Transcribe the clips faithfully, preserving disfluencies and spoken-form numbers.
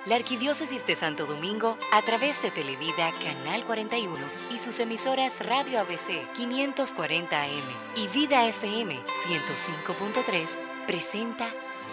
La Arquidiócesis de Santo Domingo, a través de Televida Canal cuarenta y uno y sus emisoras Radio A B C quinientos cuarenta A M y Vida F M ciento cinco punto tres, presenta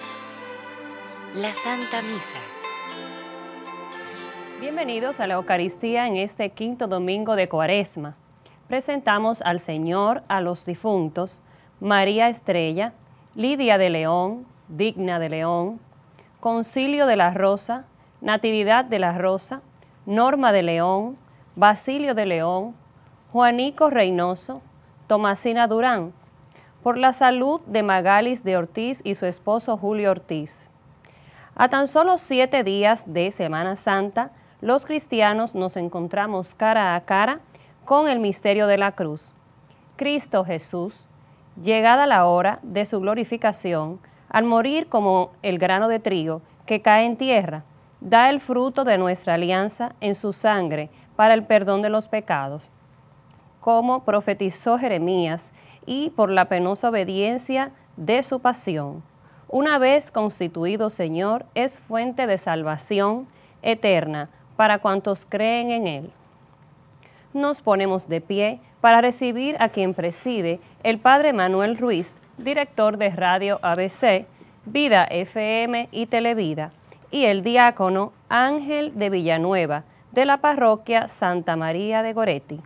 la Santa Misa. Bienvenidos a la Eucaristía en este quinto domingo de Cuaresma. Presentamos al Señor, a los difuntos, María Estrella, Lidia de León, Digna de León, Concilio de la Rosa, Natividad de la Rosa, Norma de León, Basilio de León, Juanico Reynoso, Tomasina Durán, por la salud de Magalis de Ortiz y su esposo Julio Ortiz. A tan solo siete días de Semana Santa, los cristianos nos encontramos cara a cara con el misterio de la cruz. Cristo Jesús, llegada la hora de su glorificación, al morir como el grano de trigo que cae en tierra, da el fruto de nuestra alianza en su sangre para el perdón de los pecados. Como profetizó Jeremías y por la penosa obediencia de su pasión, una vez constituido Señor, es fuente de salvación eterna para cuantos creen en Él. Nos ponemos de pie para recibir a quien preside el Padre Manuel Ruiz, director de Radio A B C, Vida F M y Televida, y el diácono Ángel de Villanueva, de la parroquia Santa María de Goretti.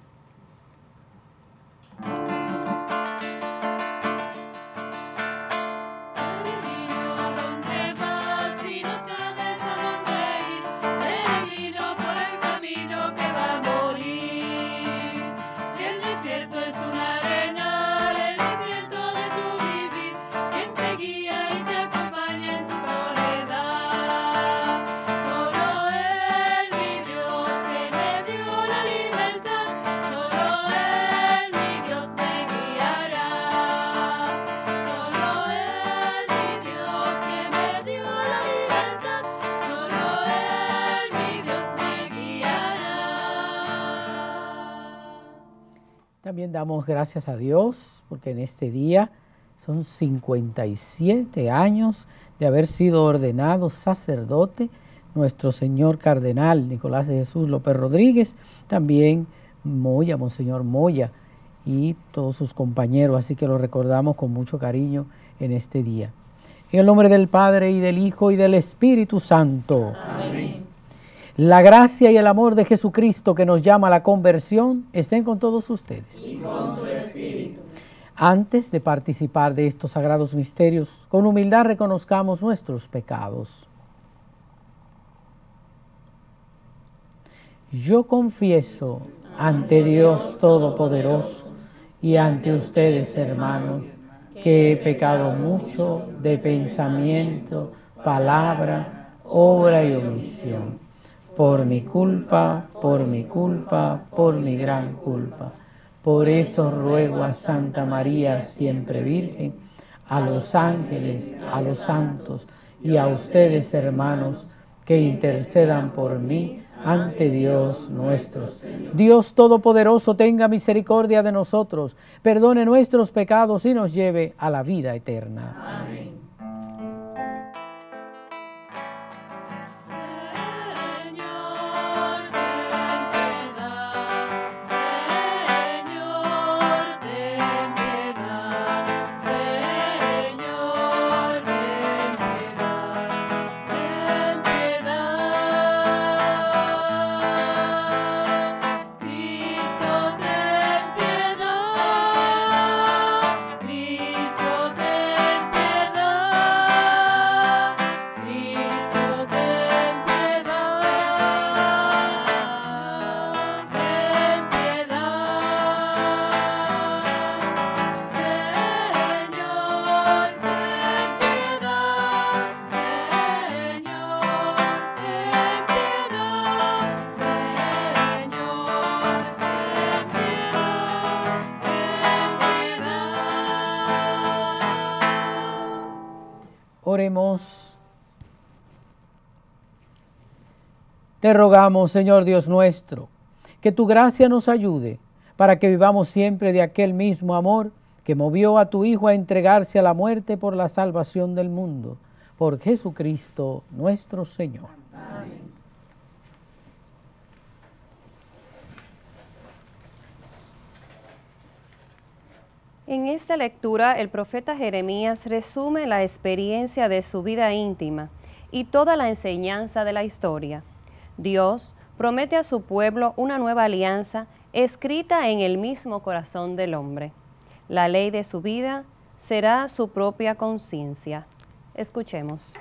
También damos gracias a Dios porque en este día son cincuenta y siete años de haber sido ordenado sacerdote nuestro señor cardenal Nicolás de Jesús López Rodríguez, también Moya, Monseñor Moya y todos sus compañeros, así que lo recordamos con mucho cariño en este día. En el nombre del Padre y del Hijo y del Espíritu Santo. Amén. La gracia y el amor de Jesucristo que nos llama a la conversión estén con todos ustedes. Y con su espíritu. Antes de participar de estos sagrados misterios, con humildad reconozcamos nuestros pecados. Yo confieso ante Dios Todopoderoso y ante ustedes, hermanos, que he pecado mucho de pensamiento, palabra, obra y omisión. Por mi culpa, por mi culpa, por mi gran culpa. Por eso ruego a Santa María, siempre Virgen, a los ángeles, a los santos y a ustedes, hermanos, que intercedan por mí ante Dios nuestro. Dios Todopoderoso tenga misericordia de nosotros, perdone nuestros pecados y nos lleve a la vida eterna. Amén. Oremos. Te rogamos, Señor Dios nuestro, que tu gracia nos ayude para que vivamos siempre de aquel mismo amor que movió a tu Hijo a entregarse a la muerte por la salvación del mundo. Por Jesucristo nuestro Señor. En esta lectura, el profeta Jeremías resume la experiencia de su vida íntima y toda la enseñanza de la historia. Dios promete a su pueblo una nueva alianza escrita en el mismo corazón del hombre. La ley de su vida será su propia conciencia. Escuchemos.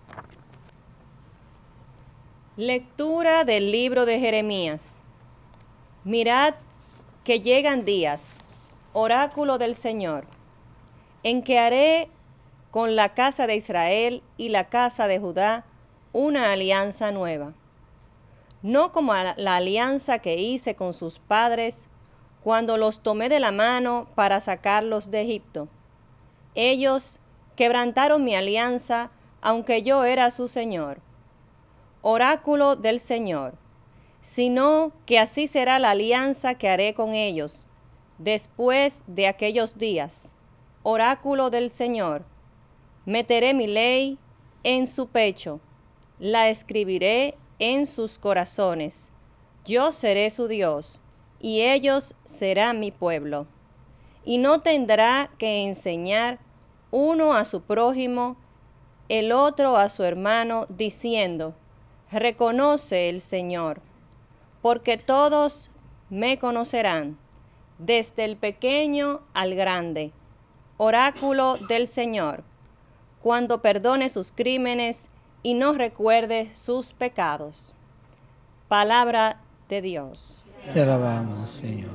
Lectura del libro de Jeremías. Mirad que llegan días, oráculo del Señor, en que haré con la casa de Israel y la casa de Judá una alianza nueva. No como la alianza que hice con sus padres cuando los tomé de la mano para sacarlos de Egipto. Ellos quebrantaron mi alianza, aunque yo era su Señor. Oráculo del Señor, sino que así será la alianza que haré con ellos después de aquellos días. Oráculo del Señor, meteré mi ley en su pecho, la escribiré en sus corazones. Yo seré su Dios, y ellos serán mi pueblo. Y no tendrá que enseñar uno a su prójimo, el otro a su hermano, diciendo: reconoce el Señor, porque todos me conocerán, desde el pequeño al grande. Oráculo del Señor, cuando perdone sus crímenes y no recuerde sus pecados. Palabra de Dios. Te alabamos, Señor.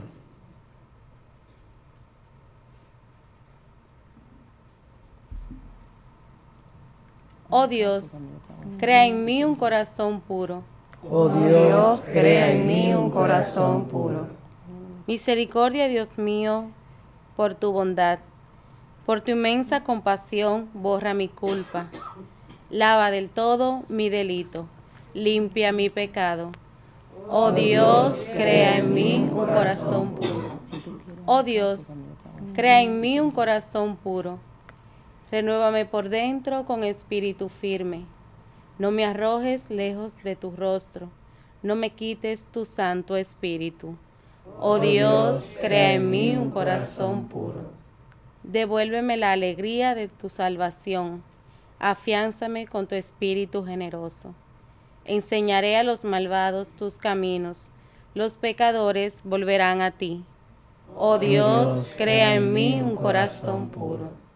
Oh Dios, crea en mí un corazón puro. Oh Dios, crea en mí un corazón puro. Misericordia, Dios mío, por tu bondad, por tu inmensa compasión, borra mi culpa. Lava del todo mi delito, limpia mi pecado. Oh Dios, crea en mí un corazón puro. Oh Dios, crea en mí un corazón puro. Renuévame por dentro con espíritu firme. No me arrojes lejos de tu rostro, no me quites tu santo espíritu. Oh Dios, crea en mí un corazón puro. Devuélveme la alegría de tu salvación, afiánzame con tu espíritu generoso. Enseñaré a los malvados tus caminos, los pecadores volverán a ti. Oh Dios, crea en mí un corazón puro.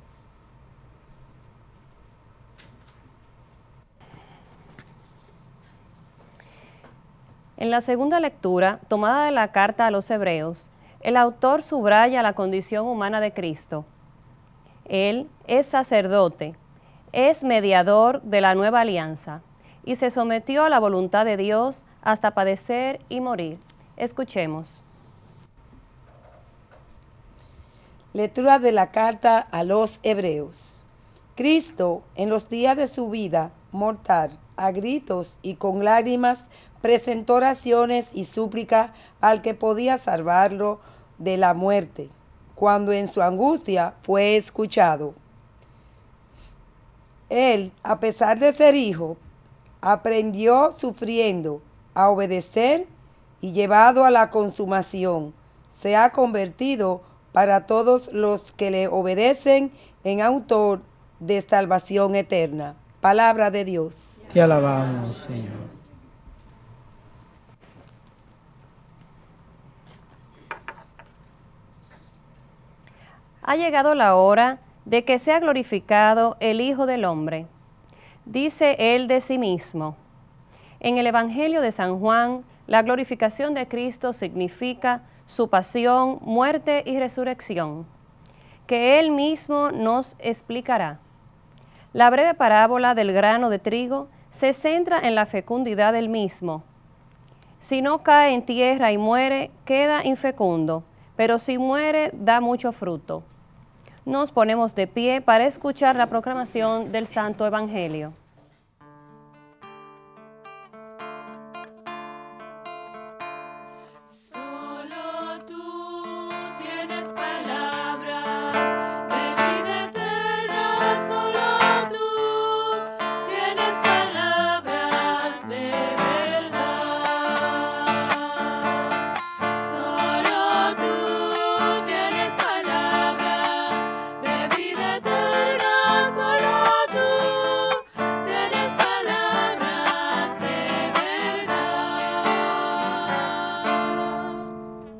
En la segunda lectura, tomada de la carta a los Hebreos, el autor subraya la condición humana de Cristo. Él es sacerdote, es mediador de la nueva alianza y se sometió a la voluntad de Dios hasta padecer y morir. Escuchemos. Lectura de la carta a los Hebreos. Cristo, en los días de su vida mortal, a gritos y con lágrimas, presentó oraciones y súplica al que podía salvarlo de la muerte, cuando en su angustia fue escuchado. Él, a pesar de ser hijo, aprendió sufriendo a obedecer y llevado a la consumación, se ha convertido para todos los que le obedecen en autor de salvación eterna. Palabra de Dios. Te alabamos, Señor. Ha llegado la hora de que sea glorificado el Hijo del Hombre. Dice él de sí mismo. En el Evangelio de San Juan, la glorificación de Cristo significa su pasión, muerte y resurrección, que él mismo nos explicará. La breve parábola del grano de trigo se centra en la fecundidad del mismo. Si no cae en tierra y muere, queda infecundo, pero si muere, da mucho fruto. Nos ponemos de pie para escuchar la proclamación del Santo Evangelio. Solo tú tienes palabras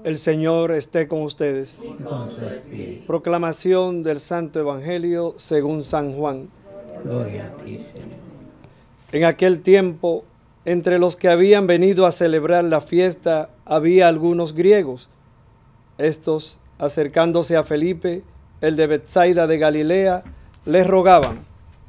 El Señor esté con ustedes. Y con su espíritu. Proclamación del Santo Evangelio según San Juan. Gloria a ti, Señor. En aquel tiempo, entre los que habían venido a celebrar la fiesta, había algunos griegos. Estos, acercándose a Felipe, el de Betsaida de Galilea, le rogaban: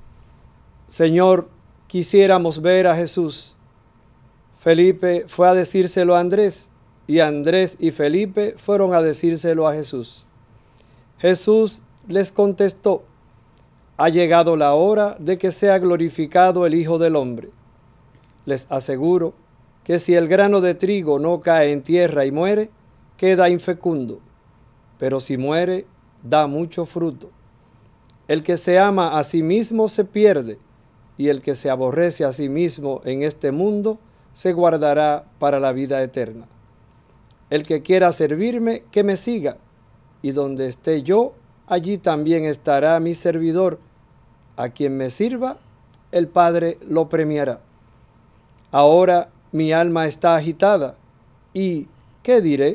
Señor, quisiéramos ver a Jesús. Felipe fue a decírselo a Andrés, y Andrés y Felipe fueron a decírselo a Jesús. Jesús les contestó: ha llegado la hora de que sea glorificado el Hijo del Hombre. Les aseguro que si el grano de trigo no cae en tierra y muere, queda infecundo, pero si muere, da mucho fruto. El que se ama a sí mismo se pierde, y el que se aborrece a sí mismo en este mundo se guardará para la vida eterna. El que quiera servirme, que me siga, y donde esté yo, allí también estará mi servidor. A quien me sirva, el Padre lo premiará. Ahora mi alma está agitada, y ¿qué diré?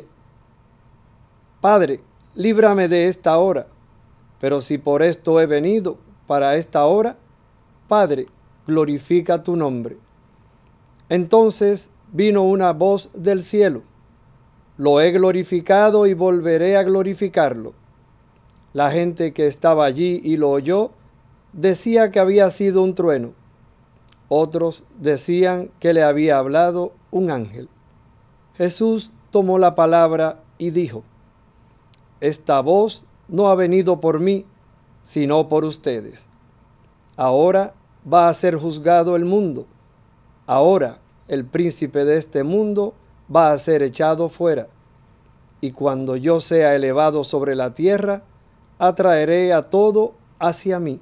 Padre, líbrame de esta hora, pero si por esto he venido, para esta hora, Padre, glorifica tu nombre. Entonces vino una voz del cielo: lo he glorificado y volveré a glorificarlo. La gente que estaba allí y lo oyó decía que había sido un trueno. Otros decían que le había hablado un ángel. Jesús tomó la palabra y dijo: esta voz no ha venido por mí, sino por ustedes. Ahora va a ser juzgado el mundo. Ahora el príncipe de este mundo va a ser echado fuera. Y cuando yo sea elevado sobre la tierra, atraeré a todo hacia mí.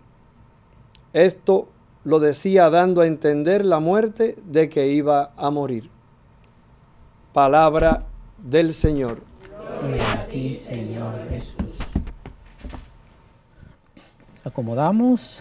Esto lo decía dando a entender la muerte de que iba a morir. Palabra del Señor. Gloria a ti, Señor Jesús. Nos acomodamos.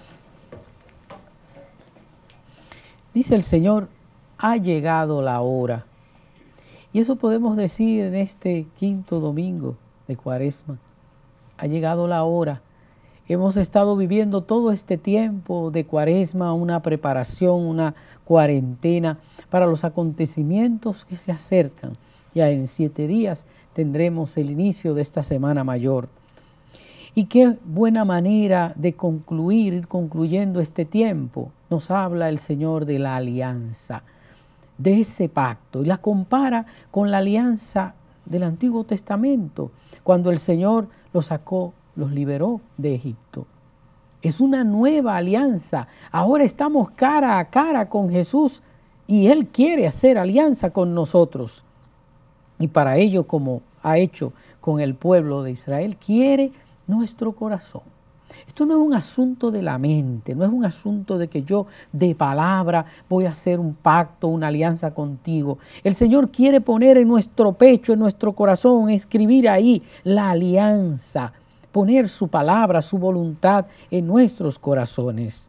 Dice el Señor: ha llegado la hora. Y eso podemos decir en este quinto domingo de Cuaresma. Ha llegado la hora. Hemos estado viviendo todo este tiempo de Cuaresma, una preparación, una cuarentena para los acontecimientos que se acercan. Ya en siete días tendremos el inicio de esta Semana Mayor. Y qué buena manera de concluir, ir concluyendo este tiempo. Nos habla el Señor de la alianza, de ese pacto, y la compara con la alianza del Antiguo Testamento, cuando el Señor los sacó, los liberó de Egipto. Es una nueva alianza. Ahora estamos cara a cara con Jesús y Él quiere hacer alianza con nosotros. Y para ello, como ha hecho con el pueblo de Israel, quiere nuestro corazón. Esto no es un asunto de la mente, no es un asunto de que yo de palabra voy a hacer un pacto, una alianza contigo. El Señor quiere poner en nuestro pecho, en nuestro corazón, escribir ahí la alianza, poner su palabra, su voluntad en nuestros corazones.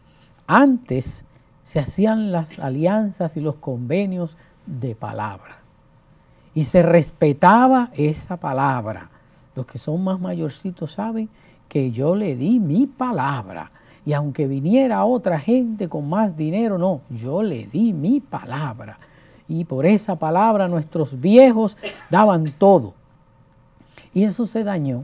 Antes se hacían las alianzas y los convenios de palabra y se respetaba esa palabra. Los que son más mayorcitos saben que yo le di mi palabra, y aunque viniera otra gente con más dinero, no, yo le di mi palabra, y por esa palabra nuestros viejos daban todo, y eso se dañó,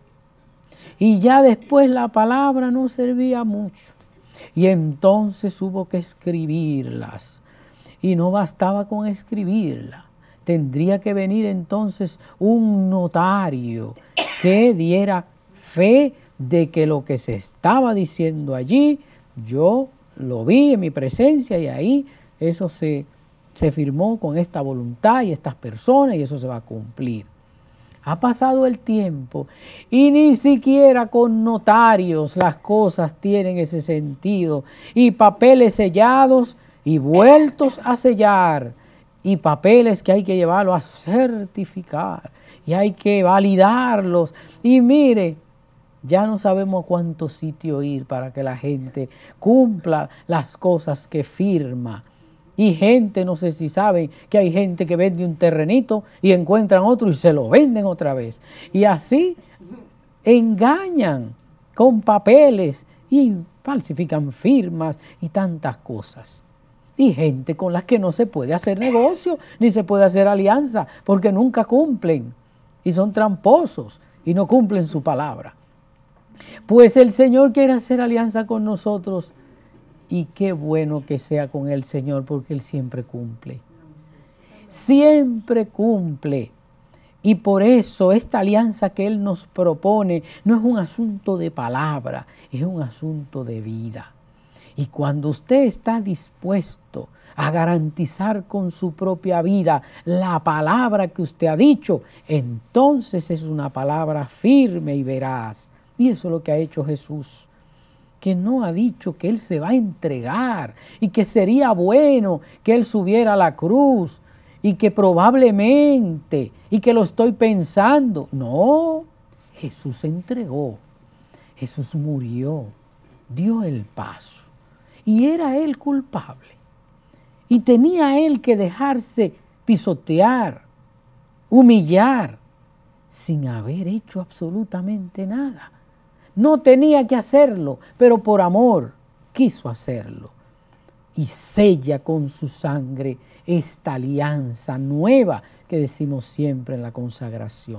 y ya después la palabra no servía mucho, y entonces hubo que escribirlas, y no bastaba con escribirla, tendría que venir entonces un notario que diera fe de que lo que se estaba diciendo allí, yo lo vi en mi presencia y ahí eso se, se firmó con esta voluntad y estas personas y eso se va a cumplir. Ha pasado el tiempo y ni siquiera con notarios las cosas tienen ese sentido, y papeles sellados y vueltos a sellar, y papeles que hay que llevarlos a certificar y hay que validarlos, y mire, ya no sabemos a cuánto sitio ir para que la gente cumpla las cosas que firma. Y gente, no sé si saben, que hay gente que vende un terrenito y encuentran otro y se lo venden otra vez. Y así engañan con papeles y falsifican firmas y tantas cosas. Y gente con las que no se puede hacer negocio ni se puede hacer alianza porque nunca cumplen y son tramposos y no cumplen su palabra. Pues el Señor quiere hacer alianza con nosotros y qué bueno que sea con el Señor porque Él siempre cumple. Siempre cumple. Y por eso esta alianza que Él nos propone no es un asunto de palabra, es un asunto de vida. Y cuando usted está dispuesto a garantizar con su propia vida la palabra que usted ha dicho, entonces es una palabra firme y veraz. Y eso es lo que ha hecho Jesús, que no ha dicho que Él se va a entregar y que sería bueno que Él subiera a la cruz y que probablemente y que lo estoy pensando. No, Jesús se entregó, Jesús murió, dio el paso. Y era Él culpable. Y tenía Él que dejarse pisotear, humillar, sin haber hecho absolutamente nada. No tenía que hacerlo, pero por amor quiso hacerlo. Y sella con su sangre esta alianza nueva que decimos siempre en la consagración.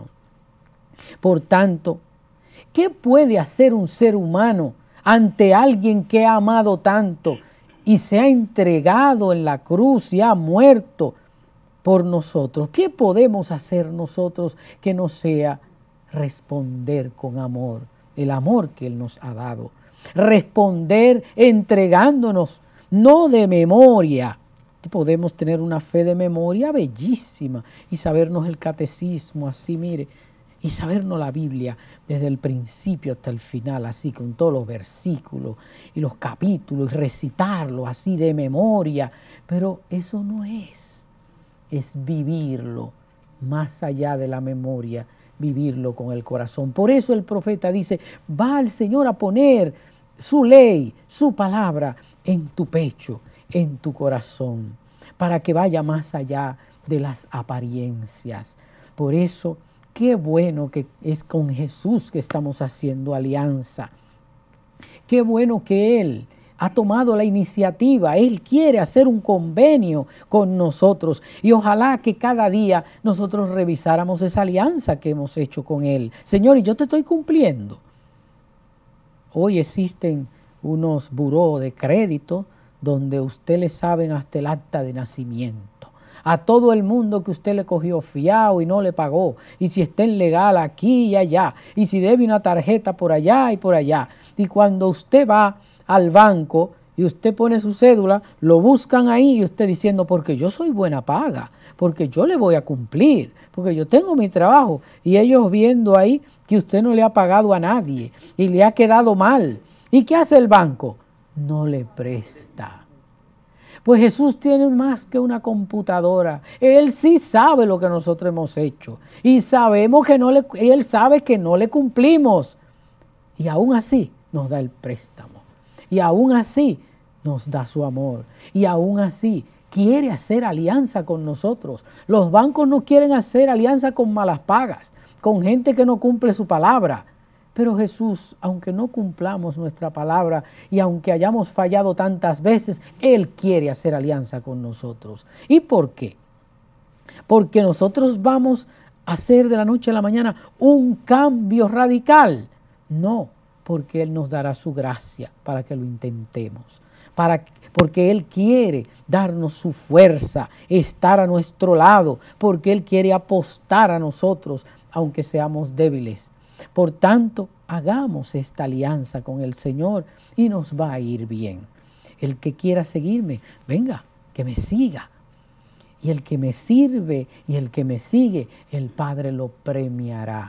Por tanto, ¿qué puede hacer un ser humano ante alguien que ha amado tanto y se ha entregado en la cruz y ha muerto por nosotros? ¿Qué podemos hacer nosotros que no sea responder con amor, el amor que Él nos ha dado? Responder entregándonos, no de memoria. Podemos tener una fe de memoria bellísima y sabernos el catecismo así, mire, y sabernos la Biblia desde el principio hasta el final, así con todos los versículos y los capítulos, y recitarlo así de memoria. Pero eso no es, es vivirlo más allá de la memoria, vivirlo con el corazón. Por eso el profeta dice, va el Señor a poner su ley, su palabra en tu pecho, en tu corazón, para que vaya más allá de las apariencias. Por eso, qué bueno que es con Jesús que estamos haciendo alianza. Qué bueno que Él ha tomado la iniciativa. Él quiere hacer un convenio con nosotros. Y ojalá que cada día nosotros revisáramos esa alianza que hemos hecho con Él. Señor, y yo te estoy cumpliendo. Hoy existen unos buró de crédito donde usted le saben hasta el acta de nacimiento. A todo el mundo que usted le cogió fiado y no le pagó. Y si está en legal aquí y allá. Y si debe una tarjeta por allá y por allá. Y cuando usted va al banco y usted pone su cédula, lo buscan ahí y usted diciendo, porque yo soy buena paga, porque yo le voy a cumplir, porque yo tengo mi trabajo. Y ellos viendo ahí que usted no le ha pagado a nadie y le ha quedado mal. ¿Y qué hace el banco? No le presta. Pues Jesús tiene más que una computadora. Él sí sabe lo que nosotros hemos hecho. Y sabemos que no le, Él sabe que no le cumplimos. Y aún así nos da el préstamo. Y aún así nos da su amor. Y aún así quiere hacer alianza con nosotros. Los bancos no quieren hacer alianza con malas pagas, con gente que no cumple su palabra. Pero Jesús, aunque no cumplamos nuestra palabra y aunque hayamos fallado tantas veces, Él quiere hacer alianza con nosotros. ¿Y por qué? Porque nosotros vamos a hacer de la noche a la mañana un cambio radical. No, porque Él nos dará su gracia para que lo intentemos. Para, porque Él quiere darnos su fuerza, estar a nuestro lado, porque Él quiere apostar a nosotros, aunque seamos débiles. Por tanto, hagamos esta alianza con el Señor y nos va a ir bien. El que quiera seguirme, venga, que me siga. Y el que me sirve y el que me sigue, el Padre lo premiará.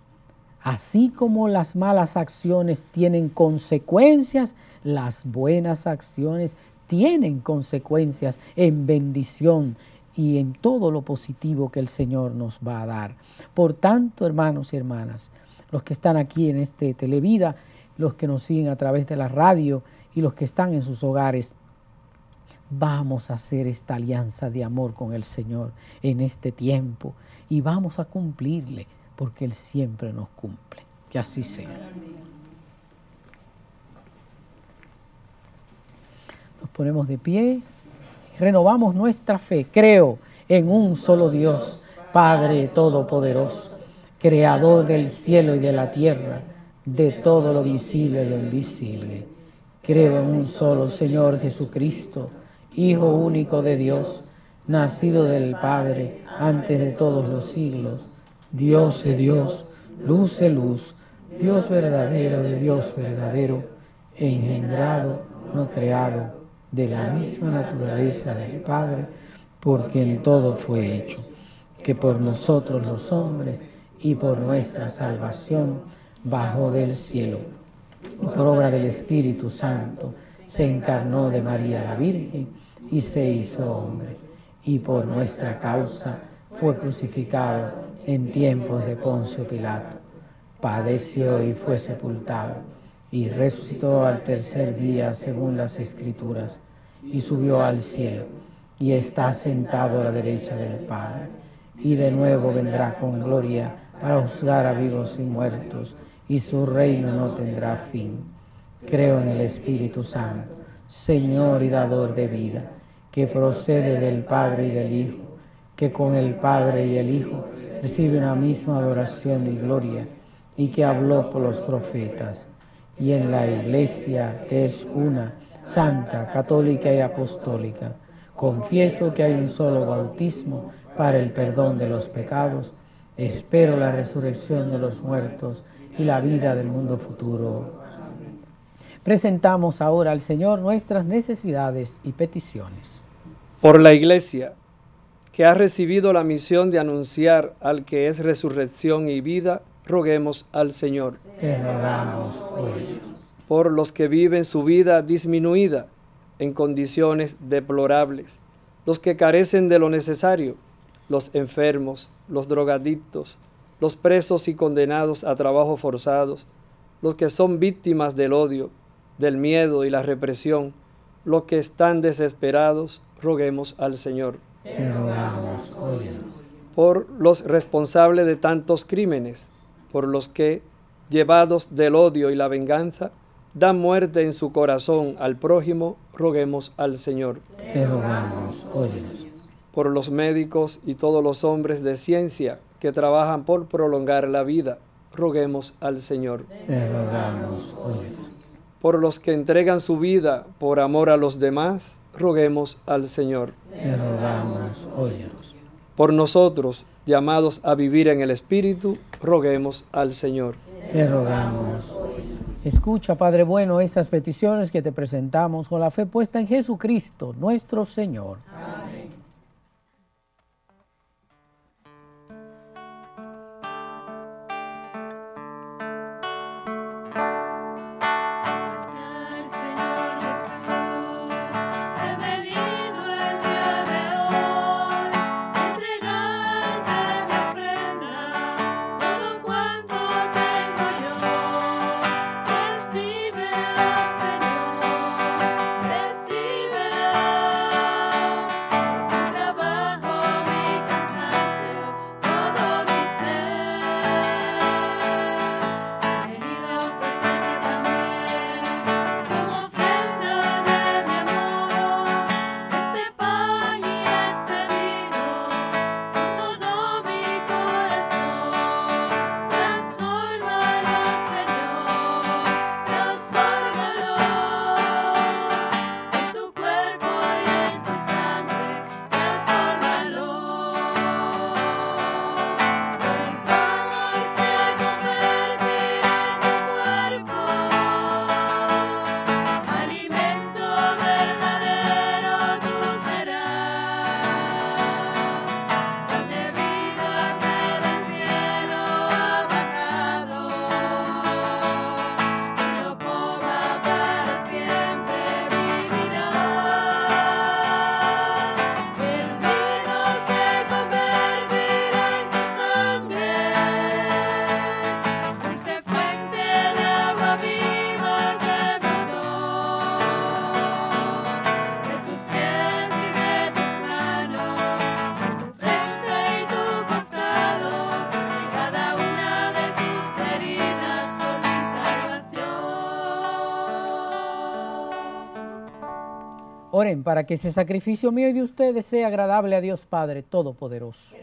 Así como las malas acciones tienen consecuencias, las buenas acciones tienen consecuencias en bendición y en todo lo positivo que el Señor nos va a dar. Por tanto, hermanos y hermanas, los que están aquí en este Televida, los que nos siguen a través de la radio y los que están en sus hogares, Vamos a hacer esta alianza de amor con el Señor en este tiempo y vamos a cumplirle, porque Él siempre nos cumple. Que así sea. Nos ponemos de pie y renovamos nuestra fe. Creo en un solo Dios, Padre Todopoderoso, Creador del cielo y de la tierra, de todo lo visible y lo invisible. Creo en un solo Señor Jesucristo, Hijo único de Dios, nacido del Padre antes de todos los siglos, Dios de Dios, luz de luz, Dios verdadero de Dios verdadero, engendrado, no creado, de la misma naturaleza del Padre, por quien todo fue hecho, que por nosotros los hombres y por nuestra salvación bajó del cielo, y por obra del Espíritu Santo se encarnó de María la Virgen y se hizo hombre, y por nuestra causa fue crucificado en tiempos de Poncio Pilato, padeció y fue sepultado, y resucitó al tercer día según las Escrituras, y subió al cielo, y está sentado a la derecha del Padre, y de nuevo vendrá con gloria para juzgar a vivos y muertos, y su reino no tendrá fin. Creo en el Espíritu Santo, Señor y dador de vida, que procede del Padre y del Hijo, que con el Padre y el Hijo recibe una misma adoración y gloria, y que habló por los profetas, y en la Iglesia, que es una, santa, católica y apostólica, confieso que hay un solo bautismo para el perdón de los pecados, espero la resurrección de los muertos y la vida del mundo futuro. Presentamos ahora al Señor nuestras necesidades y peticiones. Por la Iglesia, que ha recibido la misión de anunciar al que es resurrección y vida, roguemos al Señor. Te rogamos, hoy. Por los que viven su vida disminuida en condiciones deplorables, los que carecen de lo necesario, los enfermos, los drogadictos, los presos y condenados a trabajos forzados, los que son víctimas del odio, del miedo y la represión, los que están desesperados, roguemos al Señor. Te rogamos, óyenos. Por los responsables de tantos crímenes, por los que, llevados del odio y la venganza, dan muerte en su corazón al prójimo, roguemos al Señor. Te rogamos, óyenos. Por los médicos y todos los hombres de ciencia que trabajan por prolongar la vida, roguemos al Señor. Te rogamos, óyenos. Por los que entregan su vida por amor a los demás, roguemos al Señor. Te rogamos, óyenos. Por nosotros, llamados a vivir en el Espíritu, roguemos al Señor. Te rogamos. Escucha, Padre bueno, estas peticiones que te presentamos con la fe puesta en Jesucristo, nuestro Señor. Amén. Oren para que ese sacrificio mío y de ustedes sea agradable a Dios Padre Todopoderoso.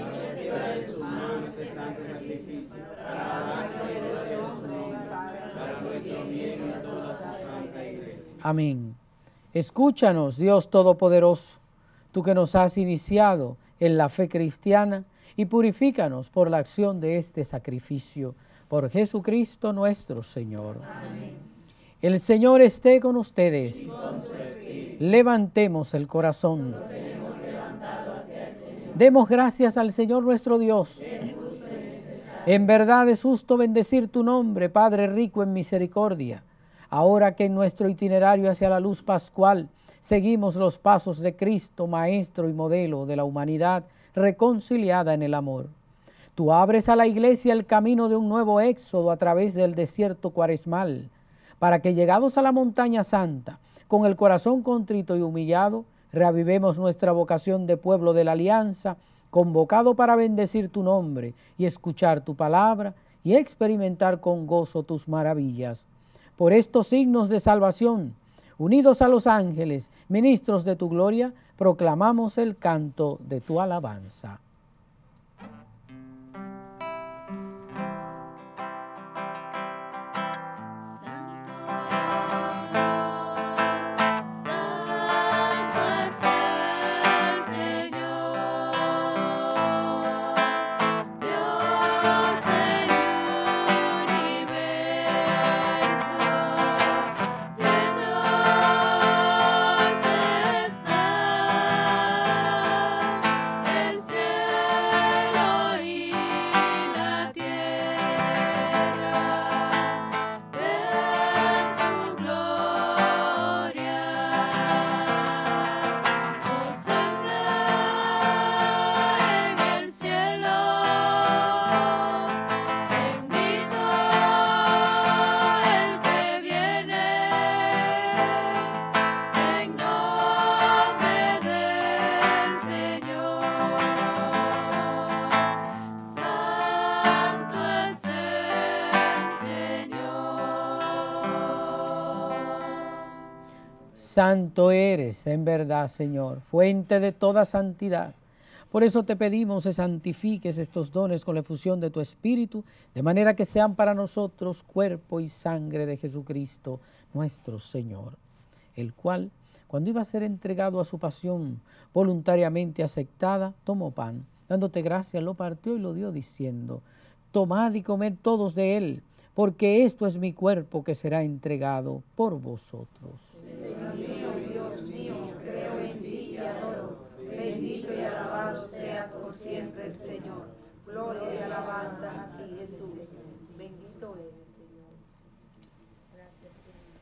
Amén. Escúchanos, Dios Todopoderoso, tú que nos has iniciado en la fe cristiana, y purifícanos por la acción de este sacrificio, por Jesucristo nuestro Señor. Amén. El Señor esté con ustedes. Y con su espíritu. Levantemos el corazón. Lo tenemos levantado hacia el Señor. Demos gracias al Señor nuestro Dios. Es justo y necesario. En verdad es justo bendecir tu nombre, Padre rico en misericordia. Ahora que en nuestro itinerario hacia la luz pascual seguimos los pasos de Cristo, Maestro y modelo de la humanidad reconciliada en el amor. Tú abres a la Iglesia el camino de un nuevo éxodo a través del desierto cuaresmal, para que llegados a la montaña santa, con el corazón contrito y humillado, reavivemos nuestra vocación de pueblo de la alianza, convocado para bendecir tu nombre y escuchar tu palabra y experimentar con gozo tus maravillas. Por estos signos de salvación, unidos a los ángeles, ministros de tu gloria, proclamamos el canto de tu alabanza. Santo eres, en verdad, Señor, fuente de toda santidad. Por eso te pedimos que santifiques estos dones con la efusión de tu Espíritu, de manera que sean para nosotros cuerpo y sangre de Jesucristo, nuestro Señor, el cual, cuando iba a ser entregado a su pasión voluntariamente aceptada, tomó pan, dándote gracias, lo partió y lo dio diciendo: tomad y comed todos de él, porque esto es mi cuerpo que será entregado por vosotros. Señor mío y Dios mío, creo en ti y adoro. Bendito y alabado seas por siempre el Señor. Gloria y alabanza a ti, Jesús. Bendito eres, Señor. Gracias, Señor.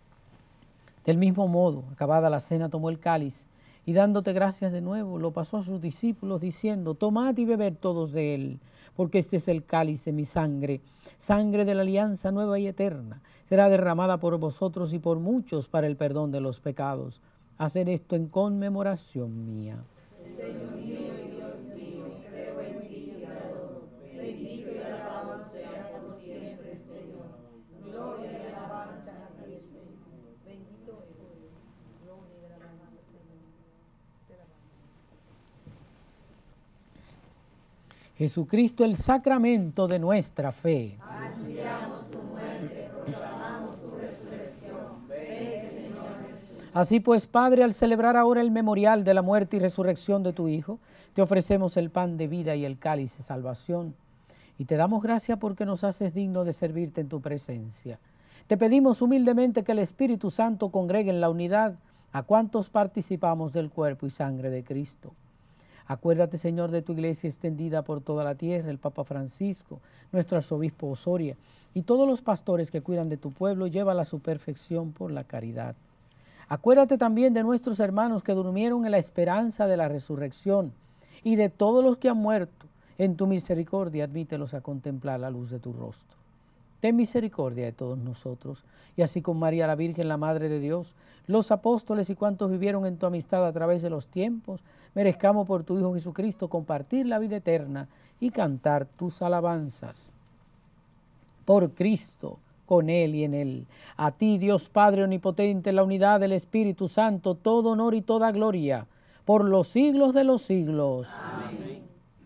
Del mismo modo, acabada la cena, tomó el cáliz y dándote gracias de nuevo, lo pasó a sus discípulos diciendo: tomad y bebed todos de él, porque este es el cáliz de mi sangre, sangre de la alianza nueva y eterna. Será derramada por vosotros y por muchos para el perdón de los pecados. Haced esto en conmemoración mía. Señor mío y Dios mío, creo en ti y adoro. Bendito y alabado seas por siempre, Señor. Gloria y alabanza a ti, Jesús. Bendito eres. Gloria y alabanza, Señor. Te alabamos. Jesucristo, el sacramento de nuestra fe. Anunciamos tu muerte, proclamamos tu resurrección. Ven, Señor Jesús. Así pues, Padre, al celebrar ahora el memorial de la muerte y resurrección de tu Hijo, te ofrecemos el pan de vida y el cáliz de salvación. Y te damos gracias porque nos haces digno de servirte en tu presencia. Te pedimos humildemente que el Espíritu Santo congregue en la unidad a cuantos participamos del cuerpo y sangre de Cristo. Acuérdate, Señor, de tu iglesia extendida por toda la tierra, el Papa Francisco, nuestro arzobispo Osoria y todos los pastores que cuidan de tu pueblo, llévala a su perfección por la caridad. Acuérdate también de nuestros hermanos que durmieron en la esperanza de la resurrección y de todos los que han muerto. En tu misericordia admítelos a contemplar la luz de tu rostro. Ten misericordia de todos nosotros, y así con María la Virgen, la Madre de Dios, los apóstoles y cuantos vivieron en tu amistad a través de los tiempos, merezcamos por tu Hijo Jesucristo compartir la vida eterna y cantar tus alabanzas. Por Cristo con Él y en Él. A ti, Dios Padre Omnipotente, en la unidad del Espíritu Santo, todo honor y toda gloria, por los siglos de los siglos. Amén.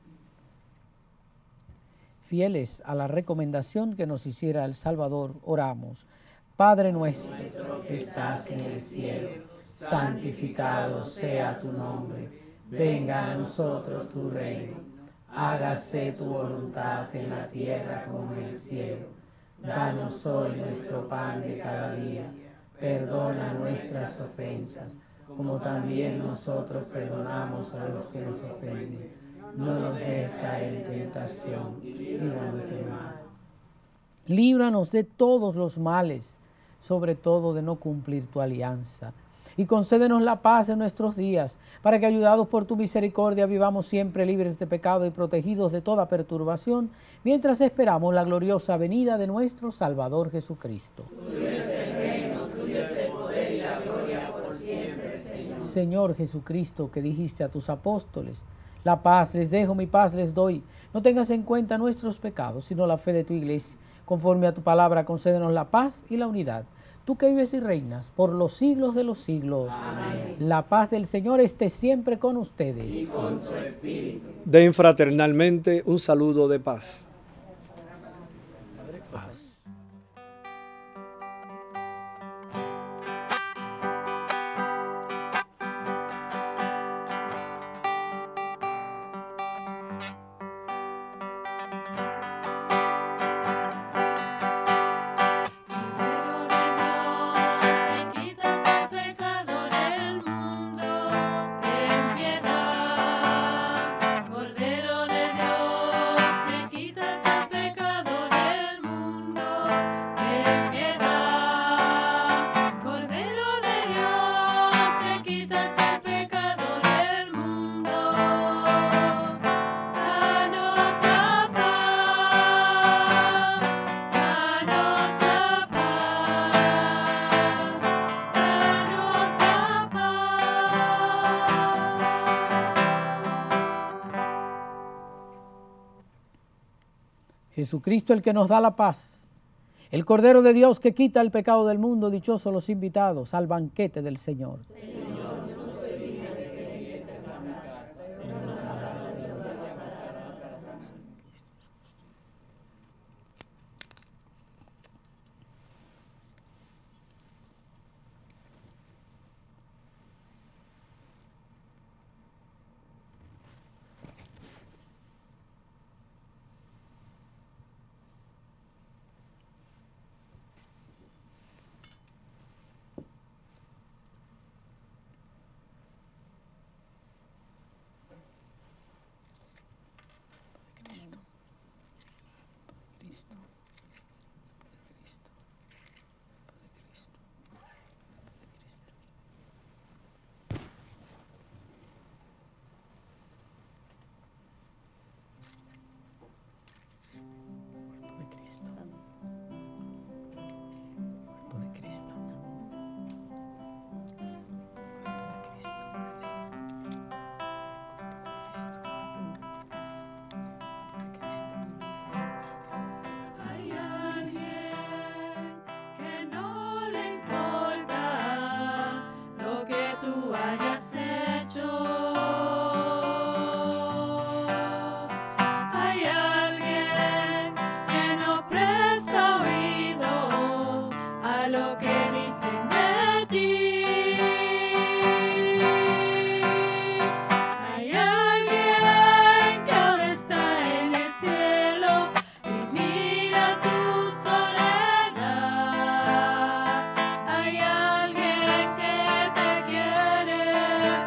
Fieles a la recomendación que nos hiciera el Salvador, oramos. Padre nuestro que estás en el cielo, santificado sea tu nombre. Venga a nosotros tu reino. Hágase tu voluntad en la tierra como en el cielo. Danos hoy nuestro pan de cada día. Perdona nuestras ofensas, como también nosotros perdonamos a los que nos ofenden. No nos dejes caer en tentación, líbranos del mal. Líbranos de todos los males, sobre todo de no cumplir tu alianza. Y concédenos la paz en nuestros días, para que, ayudados por tu misericordia, vivamos siempre libres de pecado y protegidos de toda perturbación, mientras esperamos la gloriosa venida de nuestro Salvador Jesucristo. Tuyo es el reino, tuyo es el poder y la gloria por siempre, Señor. Señor Jesucristo, que dijiste a tus apóstoles, la paz les dejo, mi paz les doy. No tengas en cuenta nuestros pecados, sino la fe de tu iglesia. Conforme a tu palabra, concédenos la paz y la unidad. Tú que vives y reinas por los siglos de los siglos. Amén. La paz del Señor esté siempre con ustedes. Y con su espíritu. Den fraternalmente un saludo de paz. Paz. Jesucristo, el que nos da la paz, el Cordero de Dios que quita el pecado del mundo, dichosos los invitados al banquete del Señor. Señor, no soy digna de que entres en mi casa, pero una palabra de Dios te bastará. Hay alguien que te quiere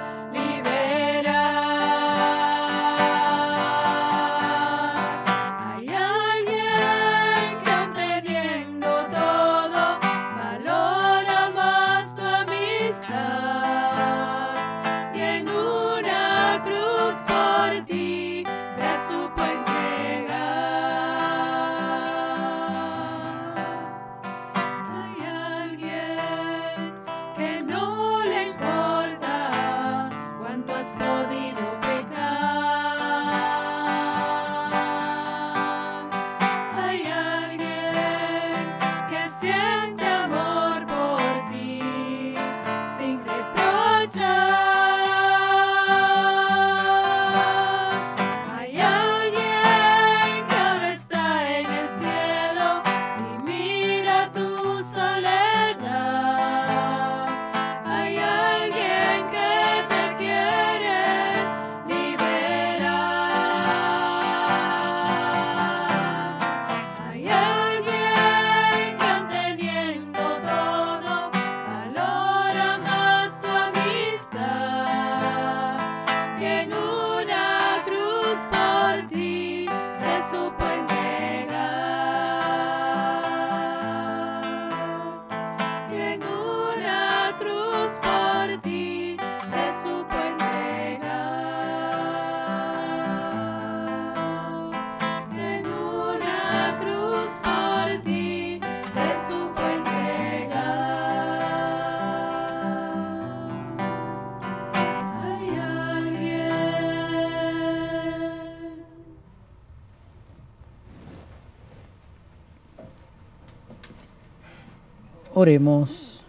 Oremos.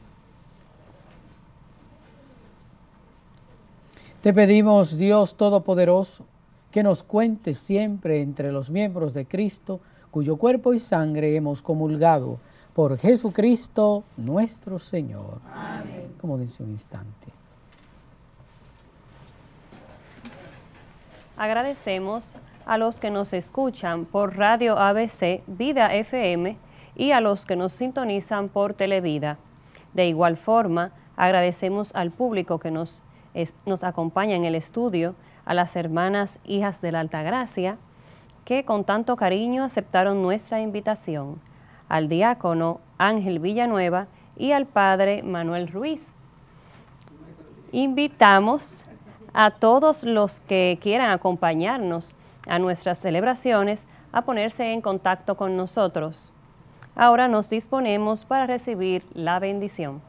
Te pedimos, Dios Todopoderoso, que nos cuentes siempre entre los miembros de Cristo, cuyo cuerpo y sangre hemos comulgado, por Jesucristo nuestro Señor. Amén. Como dice un instante. Agradecemos a los que nos escuchan por Radio A B C, Vida F M, y a los que nos sintonizan por Televida. De igual forma, agradecemos al público que nos, es, nos acompaña en el estudio, a las hermanas Hijas de la Altagracia, que con tanto cariño aceptaron nuestra invitación, al diácono Ángel Villanueva y al padre Manuel Ruiz. Invitamos a todos los que quieran acompañarnos a nuestras celebraciones a ponerse en contacto con nosotros. Ahora nos disponemos para recibir la bendición.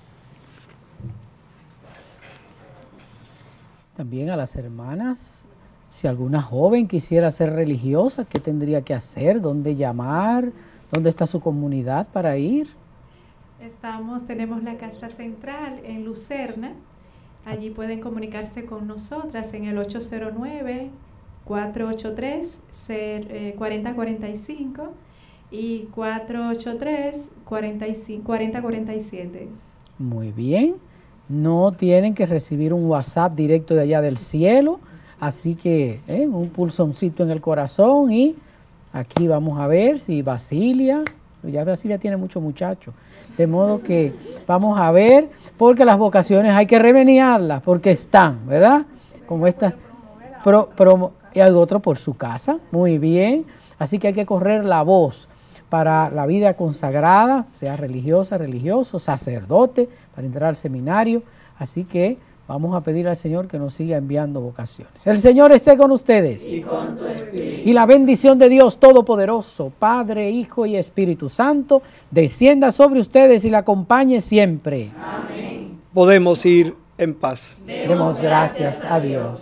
También a las hermanas, si alguna joven quisiera ser religiosa, ¿qué tendría que hacer? ¿Dónde llamar? ¿Dónde está su comunidad para ir? Estamos, tenemos la casa central en Lucerna. Allí pueden comunicarse con nosotras en el ocho cero nueve, cuatro ocho tres, cuatro cero cuatro cinco y cuatro ocho tres, cuatro cero cuatro siete. Muy bien. No tienen que recibir un WhatsApp directo de allá del cielo, así que eh, un pulsoncito en el corazón y aquí vamos a ver si Basilia, ya Basilia tiene muchos muchachos, de modo que vamos a ver, porque las vocaciones hay que remeniarlas, porque están, ¿verdad? Como estas, pro, promo, y hay otro por su casa, muy bien, así que hay que correr la voz para la vida consagrada, sea religiosa, religioso, sacerdote, para entrar al seminario. Así que vamos a pedir al Señor que nos siga enviando vocaciones. El Señor esté con ustedes. Y con su espíritu. Y la bendición de Dios Todopoderoso, Padre, Hijo y Espíritu Santo, descienda sobre ustedes y la acompañe siempre. Amén. Podemos ir en paz. Demos gracias a Dios.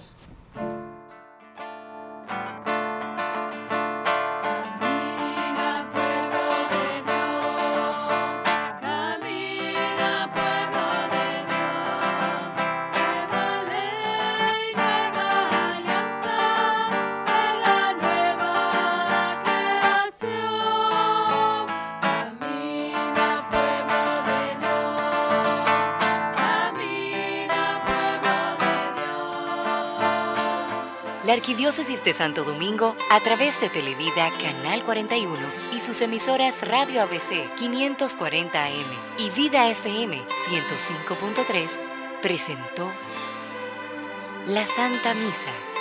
La Arquidiócesis de Santo Domingo, a través de Televida Canal cuarenta y uno y sus emisoras Radio A B C quinientos cuarenta A M y Vida F M ciento cinco punto tres, presentó la Santa Misa.